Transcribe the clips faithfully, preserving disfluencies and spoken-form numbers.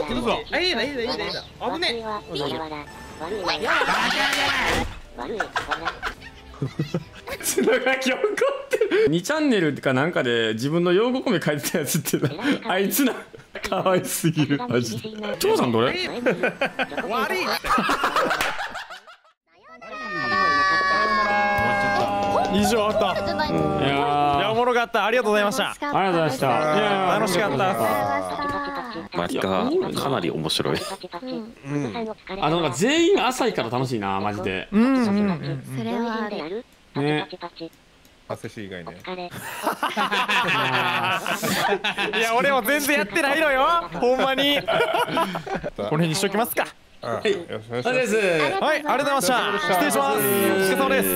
ってるぞ。あ、いいだいいだいいだいいだ。危ねえ。 砂がき起こってる。にチャンネルかなんかで自分の用語コメ書いてたやつってな、あいつな、かわいすぎるマジで。父さんどれ？悪い。 以上あった。いやおもろかった。ありがとうございました。ありがとうございました。楽しかった。 マジか、かなり面白い。 あのなんか全員浅いから楽しいなマジで。 うんうんうん。 それはね。 汗し以外ね。 いや俺も全然やってないのよ。ほんまに。この辺にしときますか。 はい。よろしくお願いします。 はい、ありがとうございました。失礼します。お疲れ様です。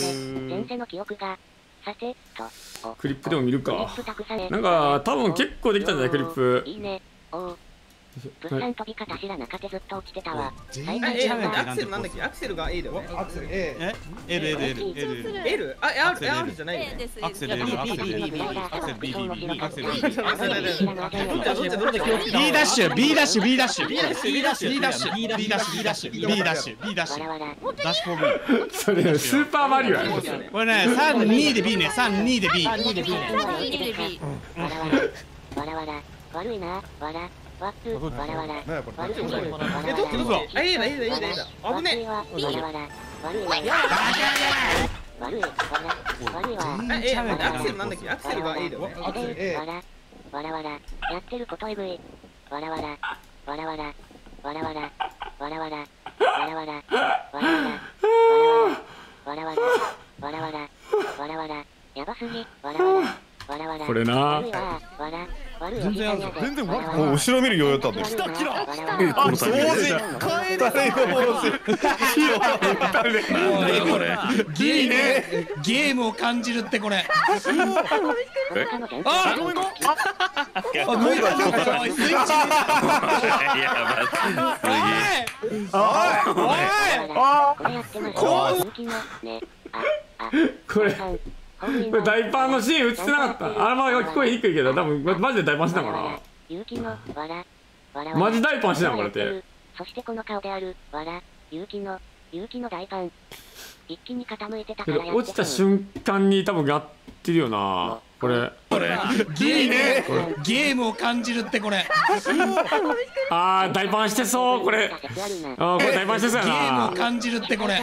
前世の記憶がさてと。 クリップでも見るか。なんか多分結構できたんじゃないクリップ。 いいね。おう。物産飛び方知らなかてずっと落ちてたわ。 え、アクセルなんだっけ？アクセルが A だよね。アクセル A。え？ L L L L L。あ、R R じゃないよね。アクセル L アクセル B B B アクセル B B B アクセル B B。 B ダッシュ B ダッシュ B ダッシュ B ダッシュ B ダッシュ B ダッシュ B ダッシュ B ダッシュ B ダッシュ B ダッシュ B ダッシュダッシュフォー B。 それスーパーマリオや。 これね、さんにで B ね、さんにで B。 わらわら悪いな、わらわくわらわら悪すぎる。 え、取ってるぞ。あ、いいだいいだいいだいいだ。危ねえ。 わらわら悪いな。悪いわら悪いわ。 え、アクセルなんだっけ？アクセルが A だよね。アクセル A。 わらわらわらやってることえぐい。わらわらわらわらわらわらわらわらわらわらわらわらわらわらわらわらわらわらわらやばすぎ。わらわらわらわらこれな。 わら全然全然もう後ろ見る余裕だったんで。 来た来た。 あ、掃除。帰れ。 何これ。 ゲームゲームを感じるってこれ。あ、ごめんごめん。あ、抜いた抜いた。スイッチ。 やばこれこれ大パンのシーン映ってなかった。あれまあ聞こえにくいけど多分マジで大パンしてたからマジ大パンしてたのこれって。 そしてこの顔であるわら勇気の勇気の大パン一気に傾いてたからやって。 落ちた瞬間に多分やってるよなこれ。 これゲームゲームを感じるってこれ。 あー大パンしてそうこれ。あーこれ大パンしてそうやな。 ゲームを感じるってこれ。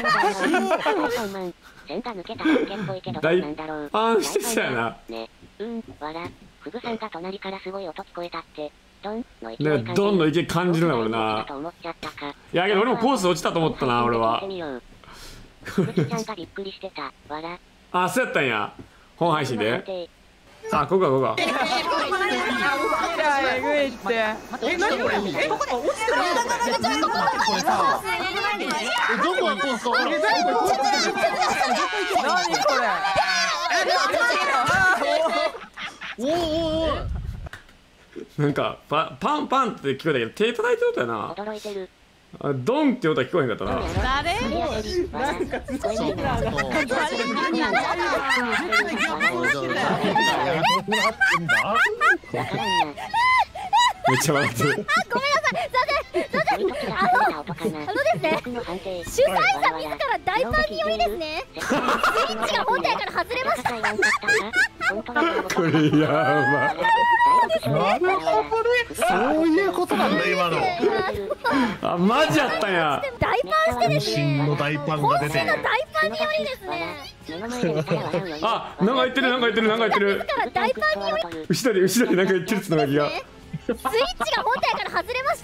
線が抜けたら受けっぽいけどなんだろう。 あんしてそうやな。 ね、うん、わら、フグさんが隣からすごい音聞こえたって、ドンの勢いね、ドンの勢い感じるな俺な。いやけど俺もコース落ちたと思ったな俺は。 フグちゃんがびっくりしてた、わら。 あ、そうやったんや。本配信で。あ、ここかここか。 えぐいって。え、なにこれ？え、ここで落ちてる。これさ。どこがコースか。なにこれ。おおお。 なんかパパンパンって聞こえたけど手叩いてる音やな。 驚いてる。 あ、ドンって音は聞こえへんかったな。 誰？ なんかすごいね。 めっちゃ笑ってる。 あ、ごめんなさい。すいません。すいません。あの、あのですね。主催者自ら大パンによりですね。スイッチが本体から外れました。 これやば。 そういうことなんだ今の。 あ、マジやったんや。 大パンしてですね。 渾身の大パンが出て。 渾身の大パンによりですね。 あ、なんか言ってるなんか言ってるなんか言ってる。 だから大パンにより。 後ろで後ろでなんか言ってるつながりが。 スイッチが本体から外れました。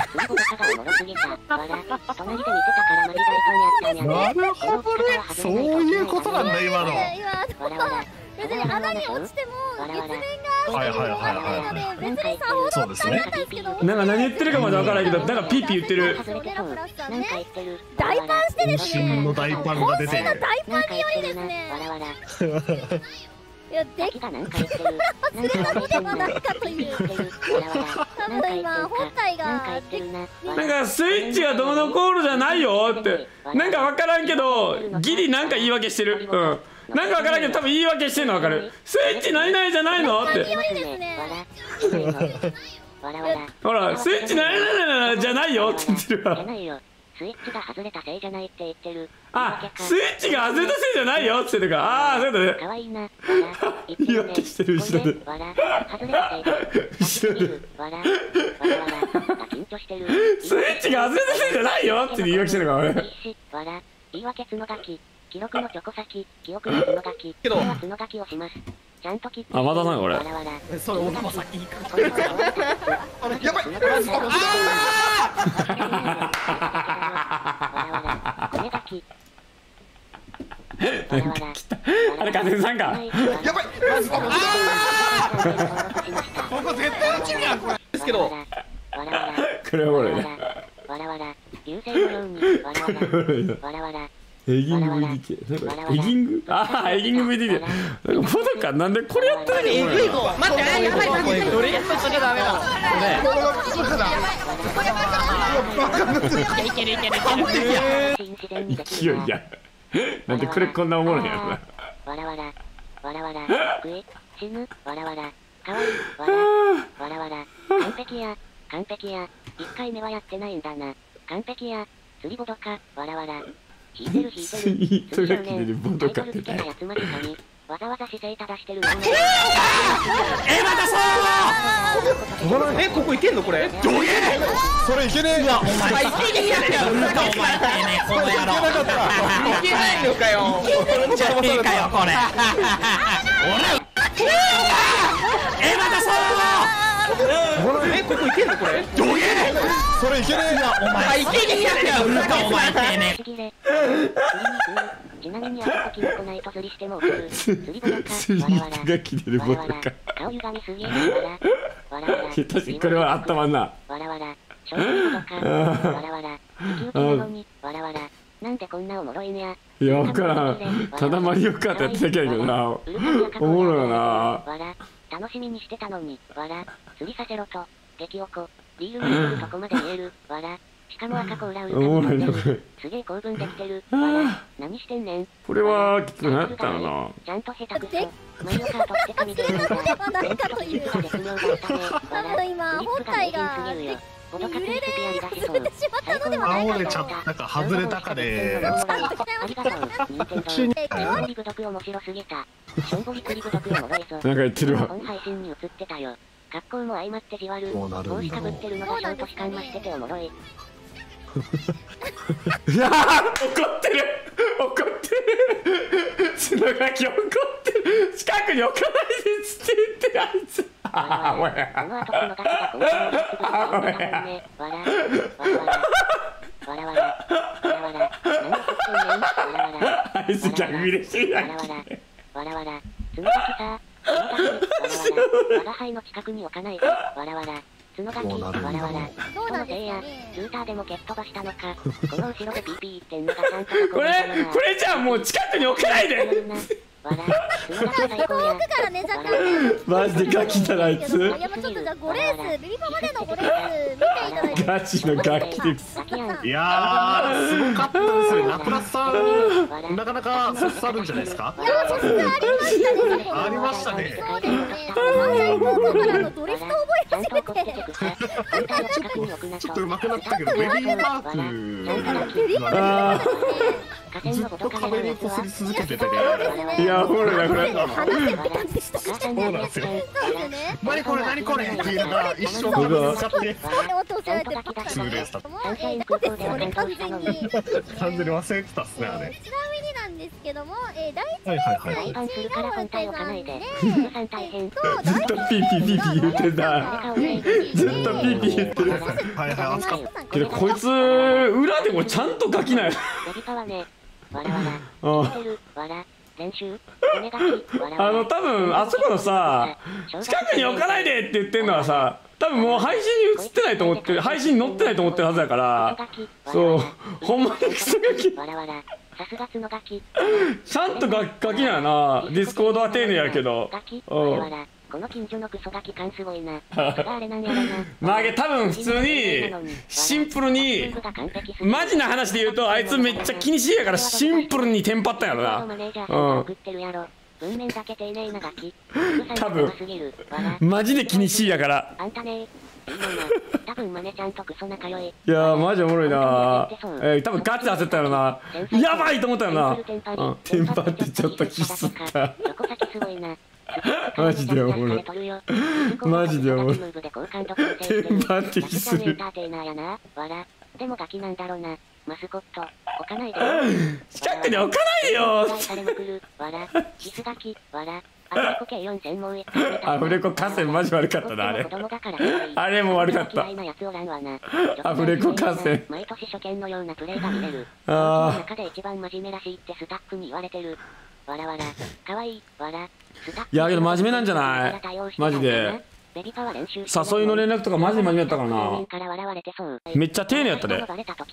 そういうことなんだ今の。 別に穴に落ちても月面がはいはいはいはい。 別にさほどそうですね。 なんか何言ってるかまで分からんけど、なんかピーピー言ってる。 大パンしてですね。 渾身の大パンが出て。 渾身の大パンによりですね。いや、できたら外れたのではないかという。多分今本体がなんかスイッチがどうのこうのじゃないよってなんか分からんけどギリなんか言い訳してる。うんなんか分からんけど多分言い訳してんの分かる。スイッチないないじゃないのって。 わらわら。 ほらスイッチなななななじゃないよって言ってるわ。 じゃないよ。スイッチが外れたせいじゃないって言ってる。 あ、スイッチが外れたせいじゃないよって言ってるから。ああ、そうだね。 かわいいな。わら。 言い訳してる後ろで。 わら。外れたせいだ。 後ろで。 わら。わらわら。緊張してる。 スイッチが外れたせいじゃないよって言い訳してるから俺。 わら。言い訳角書き。記録のチョコ先。記憶の角書き。 けど。 角書きをします。ちゃんと切って。 あ、まだないこれ。 それ俺も先いいか。 やばい。 あれ、風さんか。 やばい。ここ絶対落ちるやんこれ。ですけど。 これはこれね。 わらわら。流星のように。わらわら。わらわら。 エギング ブイディーケー。なんかエギング？ああ、エギング ブイディーケー。なんかボドかなんでこれやったらいいの？ 待って、やばい待って、どれやったらダメだ。いけるいけるいける。 勢いや。なんでこれこんなおもろいやろな。 わらわら。わらわら。食え。死ぬ。わらわら。かわいい。わら。わらわら。完璧や。完璧や。一回目はやってないんだな。完璧や。釣りボドか。わらわら。引いてる引いてる。 糸が切れるボドかってやつまでかに。わざわざ姿勢正してる。え、 またそうえ、ここいけんのこれどういうそれいけねえ。いや、お前いけねえやつやんか、お前てめえ、この野郎いけないのかよいけんじゃねえかよ、これえ、またそうえ、ここいけんのこれどういうそれいけねえ。 お前いけねえやつやんか、お前てめえちなみにあそこキノコないと釣りしても送る。釣りボドか。 釣りが切れるボドか。 顔歪みすぎ。わら。わらわら。 確かにこれはあったまんな。 わらわら。ショートボドか。わらわら。引き受けなのに。わらわら。なんでこんなおもろいんや。 いや、わからん。ただマリオカートやってたけどな。おもろいよな。 わら。楽しみにしてたのに。わら。釣りさせろと。激おこ。リールにするとこまで見える。わら。しかも赤コーラウルタになってる。すげえ興奮できてる。わら。何してんねん。 これはきつくなったよな。 ちゃんと下手くそ。マリオカートって神ゲーなんだ。 これは何かという。多分今本体が揺れで潰れてしまったのではないかと。 あ、折れちゃったか外れたかで。 ありがとう。任天堂。ションボリ部族面白すぎた。ションボリクリ部族おもろいぞ。 なんか言ってるわ。 本配信に映ってたよ。格好も相まってじわる。帽子かぶってるのがショートしかんましてておもろい。 いやー、怒ってる怒ってる角がき怒ってる近くに置かないでっつって言ってるあいつああ、おやこの後このガキが今週の出つぶされたもんね。わらわらわらわらわらわら何を食ってんねん。わらわらあいつ逆ギレしてるやんけ。 わらわらわらわら角ガキさ角ガキわらわら我が輩の近くに置かないで。わらわら角ガキわらわらそのせいやシューターでも蹴っ飛ばしたのか。この後ろでピーピー言ってんのがちゃんとこれこれじゃあもう近くに置かないでわら角ガキ最高や。 遠くからね、若干マジでガキだなあいつ。 やっぱちょっとじゃあごレース、ビビパまでのごレース見ていただいて。 ガチのガキです。 いやー、すごかったですよ。ラプラスさん、なかなか素質あるんじゃないですか。 いや、素質ありましたね。 ありましたね。 そうですね。漫才高校からのドリフト覚え始めて。 ちょっと上手くなったけど、ベビーマークあずっと壁にこすり続けててね。 あ、いや、ほらなくなった。 話せたんでした。 そうなんですよ。 そうですね。 何これ何これって言いながら一生懸命使って音をされてツーレースだった。 もうえー、ダメですよね、完全に。 完全に忘れてたっすね、あれ。 ちなみになんですけども、えー、第一はいはいはい。 裁判するから本体置かないで。 で、 さん大変。 とずっとピーピーピーピー言ってんだ。ずっとピーピー言ってる。 はいはい、扱う。 けどこいつ裏でもちゃんとガキなんや。 ベビパはね、わらわら、見てる、わら、練習、おねがき、わらわら。 あの多分あそこのさ近くに置かないでって言ってんのはさ、多分もう配信に映ってないと思って配信に載ってないと思ってるはずだから、そうほんまにクソガキ。 わらわら、さすが角ガキ。 ちゃんとガガキなんやな。ディスコードは丁寧やけど。 ガキ、わらわら。この近所のクソガキ感すごいな。あれなんやろな。 まあ多分普通にシンプルにマジな話で言うとあいつめっちゃ気にしいやからシンプルにテンパったんやろな。うん。 文面だけ丁寧なガキ。 多分マジで気にしいやから。 あんたね、 っていいよな。多分マネちゃんとクソ仲良い。 いやーマジおもろいな。えー、多分ガチ焦ったよな。やばいと思ったよな。うん、テンパってちょっとキスった。マジでおもろい。マジでおもろい。テンパってキスる。 でもガキなんだろうな。マスコット置かないで。 近くに置かないでよ。 キスガキ、わら。アフレコ河川マジ悪かったなあれ。あれも悪かった。アフレコ河川。 毎年初見のようなプレイが見れる。ああ。中で一番真面目らしいってスタッフに言われてる。わらわら。可愛いわら。 いやけど真面目なんじゃない？マジで。誘いの連絡とかマジで真面目だったからな。めっちゃ丁寧やったで。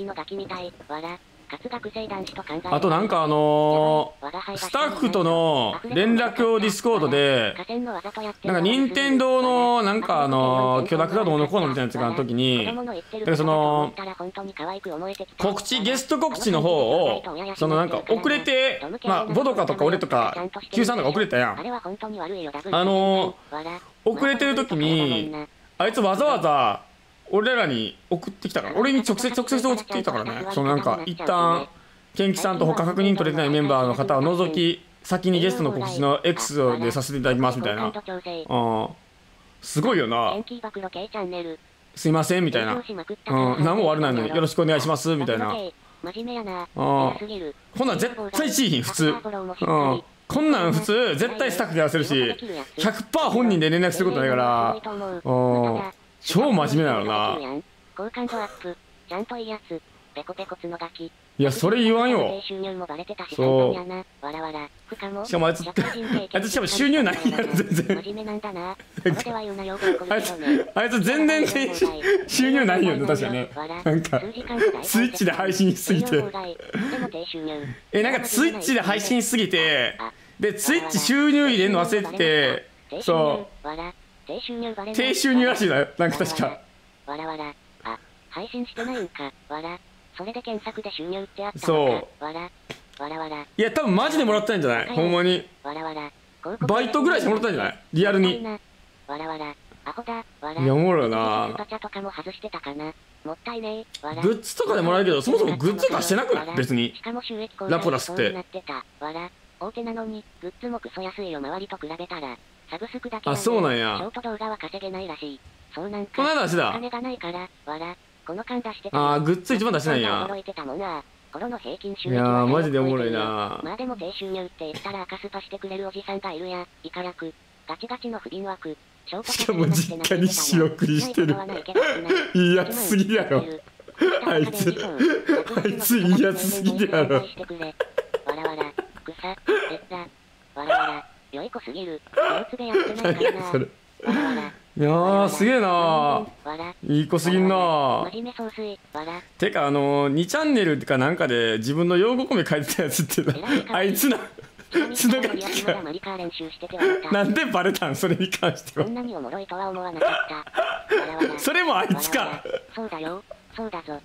あとなんかあのー、スタッフとの連絡をディスコードでなんか任天堂のなんかあのー、許諾がどうのこうのみたいなやつがあるときにだからその告知ゲスト告知の方をそのなんか遅れてまあボドカとか俺とか キューさん とか遅れたやん。あのー、遅れてるときにあいつわざわざ俺らに送ってきたから俺に直接直接送ってきたからね。そのなんか一旦ケンキさんと他確認取れてないメンバーの方を除き先にゲストの告知の X でさせていただきますみたいな。うん、すごいよな。すいませんみたいな。うん、何も悪ないのによろしくお願いしますみたいな。うん、こんなん絶対しいひん普通。うん、こんなん普通絶対スタッフでやらせるし ひゃくパーセント 本人で連絡することないから。うん、超真面目なのな。いやそれ言わんよ。そうしかもあいつあいつしかも収入ないやん全然。あいつあいつ全然収入ないよね確かね。なんかスイッチで配信しすぎてえなんかスイッチで配信しすぎてでツイッチ収入入れるの忘れててそう低収入らしいなよなんか確か。 わらわらあ配信してないんかわらそれで検索で収入ってあったそうわらわらわらいや多分マジでもらったんじゃないほんまに。 わらわらバイトぐらいしてもらったんじゃないリアルに。 わらわらアホだわらいやおもろいな。 スパチャとかも外してたかなもったいねえわらグッズとかでもらえるけどそもそもグッズとかしてなくない別に。 しかも収益ラプラスってわら大手なのにグッズもクソ安いよ周りと比べたらサブスクだけあそうなんや。 ショート動画は稼げないらしい。そうなんかこの間出してたお金がないからわらこの間出してた。 ああグッズ一番出してないんや。 驚いてたもんな。頃の平均収益は。いやーマジでおもろいな。 まあでも低収入って言ったら赤スパしてくれるおじさんがいるや。イカ役ガチガチの不憫枠。 しかも実家に仕送りしてる。いいやつすぎやろ。あいつあいついいやつすぎやろ。 わらわら草えったわらわら良い子すぎる。手つべやってないからな。わらわらいやーすげえなーいい子すぎんなー。てかあのー、にチャンネルかなんかで自分の用語コメ書いてたやつってあいつなつながりかなんでバレたんそれに関しては。それもあいつか。 そうだよそうだぞ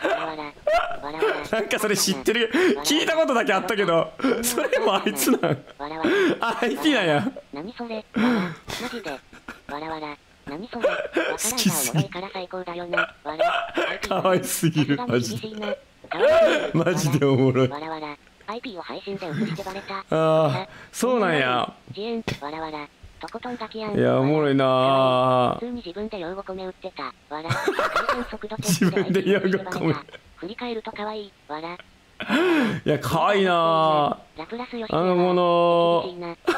なんかそれ知ってる聞いたことだけあったけどそれもあいつなん アイピー なんや。 何それマジでわらわら何それわからんがおもろいから最高だよなわらかわいすぎるマジでマジでおもろい。 わらわら アイピー を配信で映してバレた。 ああそうなんや。 わらわらとことんガキやん。 いやおもろいな。 普通に自分で用語コメ売ってたわら自分で用語コメ振り返ると可愛いわら。 いや可愛いなあのもの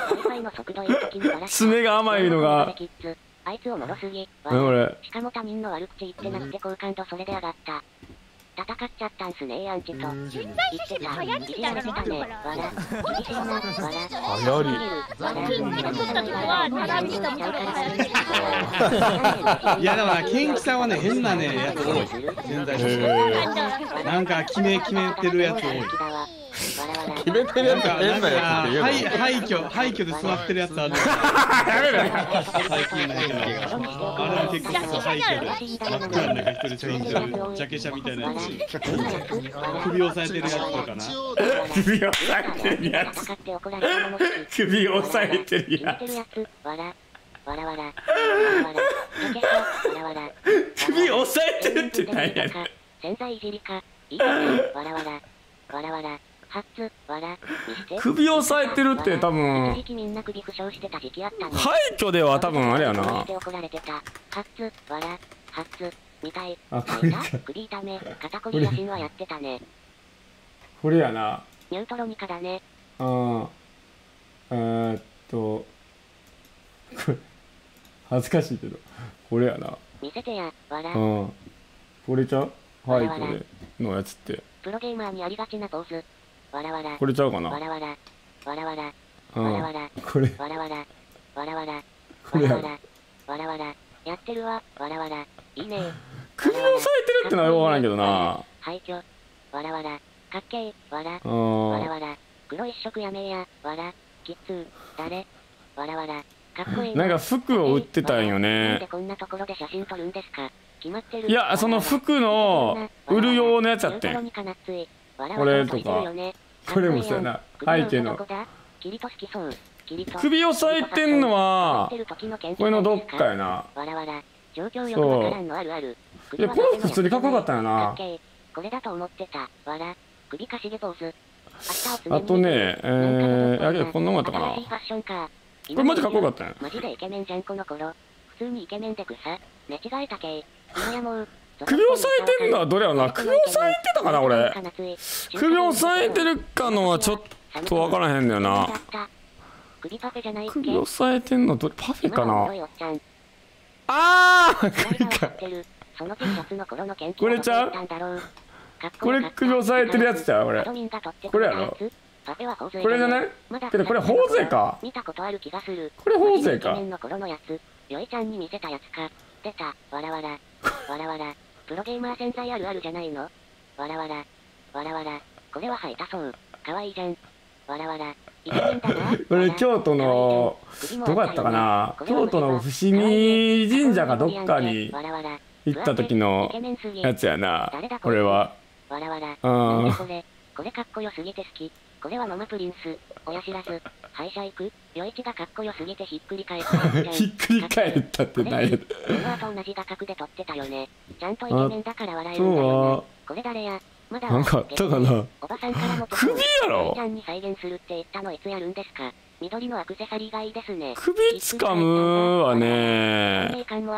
爪が甘いのがあいつおもろすぎ。 何これ。 しかも他人の悪口言ってなくて好感度それで上がった。戦っちゃったんすねアンチと。 人材施設流行りみたいなのあるのかな。 厳しいなわら。 流行り。 いやでもなケンキさんはね変なねやつ多い。人材施設。なんか決め決めてるやつ多い。 決めてるやつ変なやつって言うの。 廃墟廃墟で座ってるやつある。 やめろよ。 最近のやつあれも結構廃墟で真っ暗な中一人座ってるジャケ写みたいなやつ。首を押さえてるやつとかな。 首を押さえてるやつ。首を押さえてるやつ。 わらわらわらわら首押さえてるって何やねん。 潜在いじりか。いいね。わらわら。わらわら。ハッツ。わら。 首押さえてるって多分。 一時期みんな首負傷してた時期あったね。 廃墟では多分あれやな。 怒られてた。ハッツ。わら。ハッツ。みたい。 あ、これか。 首痛め。肩こり写真はやってたね。 これやな。 ニュートロニカだね。 ああ。えーっと。これ。恥ずかしいけど。これやな。 見せてや。わら。 うん。これちゃう？はい、これのやつって。 プロゲーマーにありがちなポーズ。わらわら。 これちゃうかな。 わらわら。わらわら。 うん。 わらわら。 これ。 わらわら。わらわら。 これや。 わらわら。やってるわ。わらわら。いいね。 首を押さえてるってのはよくわからんけどな。 廃墟。わらわら。かっけー。わら。 うん。 わらわら。黒一色やめーや。わら。キッズー。誰？わらわら。かっこいい。 なんか服を売ってたんよね。 なんでこんなところで写真撮るんですか？決まってる。 いや、その服の売る用のやつやってん。これとか。これもそうやな。背景の。首押さえてんのは、これのどっかやな。そう。いや、これ普通にかっこよかったよな。 これだと思ってた。わら。首かしげポーズ。 あとね、えー、あれ、こんなもんやったかな。これマジかっこよかったんや。 マジでイケメンじゃんこの頃。普通にイケメンで草。寝違えたけ。今やもう。 首押さえてるのはどれやろな。首押さえてたかな俺。首押さえてるかのはちょっとわからへんのよな。首押さえてんのどれパフェかな。あーこれか。これちゃう。これ首押さえてるやつちゃう俺。これやろ。これじゃないけどこれ頬杖か。これ頬杖か。 よいちゃんに見せたやつか。出た。わらわら。わらわら。プロゲーマー潜在あるあるじゃないの。わらわら。わらわら。これは吐いたそう。かわいいじゃん。わらわら。イケメンだな。 これ京都の、どこやったかな。京都の伏見神社かどっかに行った時のやつやな。これは。 わらわら。 うん。 これ、これかっこよすぎて好き。これはママプリンス。親知らず。歯医者行く。余一がかっこよすぎてひっくり返った。 ひっくり返ったって何や。 この後同じ画角で撮ってたよね。ちゃんとイケメンだから笑えるんだよな。これ誰や。まだなんかあったかな。 おばさんからも首やろ。 ちゃんに再現するって言ったのいつやるんですか。緑のアクセサリーがいいですね。 首掴むはね。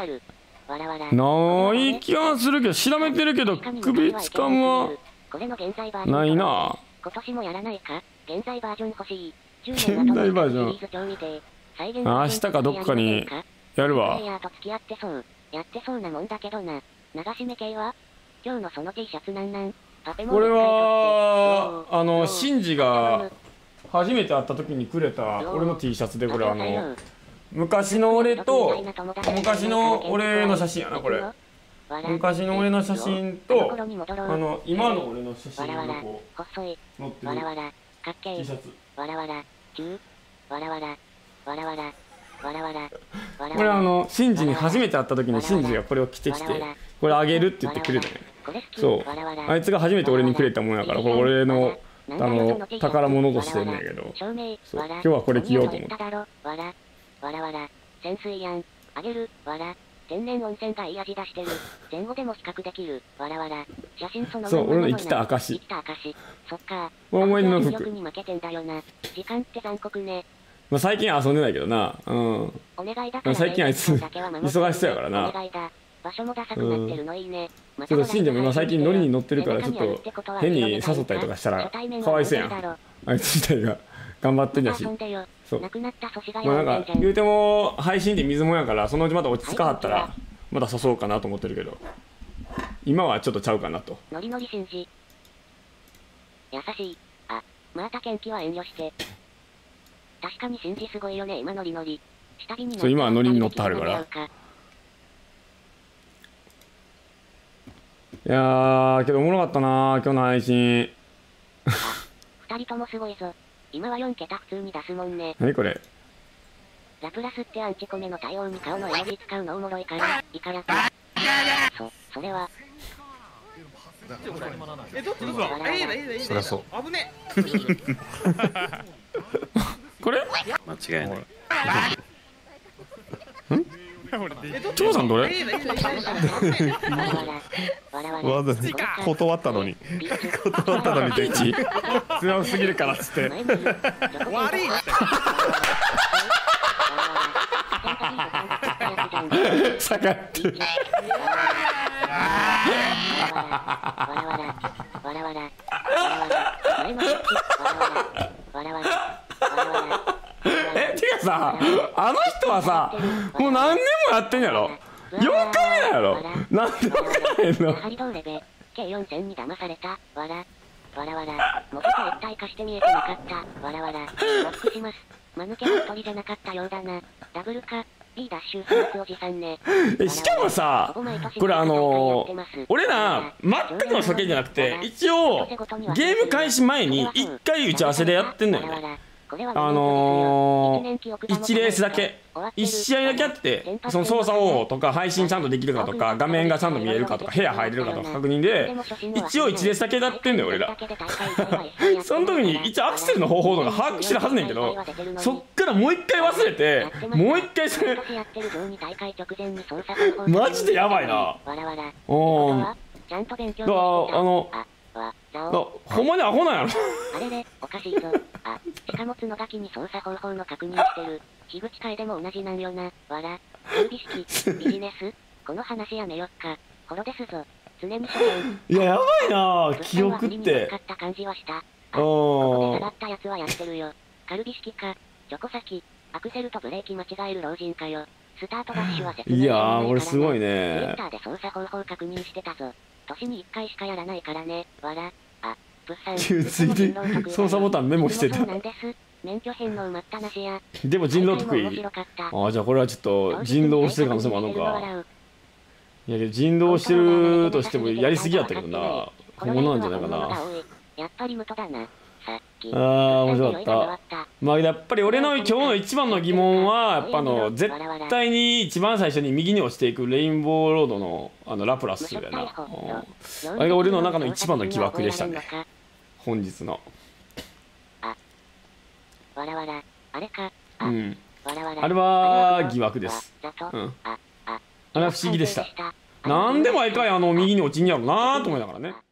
ない気がするけど調べてるけど首掴むはないな。 今年もやらないか。現在バージョン欲しい。 現在バージョン。明日かどっかにやるわ。 やってそうなもんだけどな。流し目系は今日のその T シャツなんなん。 これはあのシンジが初めて会った時にくれた俺の T シャツで、これあの昔の俺と昔の俺の写真やな。これ昔の俺の写真とあの今の俺の写真がこう載ってる T シャツ。これあのシンジに初めて会った時にシンジがこれを着てきて、これあげるって言ってくれたね。そうあいつが初めて俺にくれたものやから、これ俺のあの宝物としてんねんけど、そう今日はこれ着ようと思って。 潜水やん。あげる。わら。天然温泉がいい味出してる。前後でも比較できる。わらわら。写真そのまま。 そう、俺の生きた証。 生きた証。そっか。 思い出の服。 に負けてんだよな。時間って残酷ね。 まあ最近遊んでないけどな。うん。 お願いだから最近あいつ忙しそうやからな。 場所もダサくなってるのいいね。 ちょっとシンジも今最近ノリに乗ってるからちょっと変に誘ったりとかしたらかわいそうやん。あいつ自体が頑張ってんだし。そう。まあなんか言うても配信で水もんやから、そのうちまた落ち着かはったらまた誘おうかなと思ってるけど、今はちょっとちゃうかなと。 ノリノリシンジ。優しい。あ、また元気は遠慮して。確かにシンジすごいよね今ノリノリ。下火にそう今はノリに乗ってはるから。いやーけどおもろかったな今日の配信。 あ、二人ともすごいぞ。今はよんけた普通に出すもんね。 何これ。 ラプラスってアンチコメの対応に顔のエアリー使うのおもろいから、いからか。そ、それは。 え、どっちどっち。え、いいだいいだいいだ。 そりゃそう。 危ね。 これ？ 間違いない。 ん？ 長さんどれ？ わざ断ったのに断ったのにピーチ強すぎるからっつって。 悪いって。 下がってる。え、てかさ、あの人はさ、もう何年もやってんやろ。よんかいめなんやろ。なんで分からへんの。 ハリドーレベ ケーよんせん に騙された。わらわらわら。もっと一体化して見えてなかった。わらわら。バックします。間抜けは一人じゃなかったようだな。ダブルか B ダッシュフーツおじさんね。 え、しかもさ、これあのー、俺ら全くの初見じゃなくて、一応ゲーム開始前にいっかい打ち合わせでやってんのよね。あのー、いちレースだけいち試合だけやって、その操作方法とか配信ちゃんとできるかとか画面がちゃんと見えるかとか部屋入れるかとか確認で一応いちレースだけやってんのよ俺ら。その時に一応アクセルの方法とか把握してるはずねんけど、そっからもう一回忘れてもう一回それマジでやばいな。うん、だからあのほんまにアホなんやろ。 あれれ、おかしいぞ。あ、しかも角書きに操作方法の確認してる。樋口会でも同じなんよな。わら。準備式、ビジネス。この話やめよっか。ホロですぞ。常に初見。 いや、やばいな記憶って。 かった感じはした。あ、ここでさらったやつはやってるよ。カルビ式か。チョコ先。アクセルとブレーキ間違える老人かよ。スタートダッシュは説明いやー、俺すごいね。 ツイッターで操作方法確認してたぞ。年にいっかいしかやらないからね。わら。あ、物産。 ついで操作ボタンメモしてた。 免許返納待ったなしや。 でも人狼得意。ああ、じゃあこれはちょっと人狼してる可能性もあるのか。いや、人狼してるとしてもやりすぎやったけどな。本物なんじゃないかな。 やっぱり無駄だな。 ああ、面白かった。まあやっぱり俺の今日の一番の疑問はやっぱあの絶対に一番最初に右に落ちていくレインボーロードのあのラプラスやな。あれが俺の中の一番の疑惑でしたね。本日の。 わらわら、あれか。 うん。あれは疑惑です。うん。あれは不思議でした。なんで毎回あの右に落ちんやろうなと思いながらね。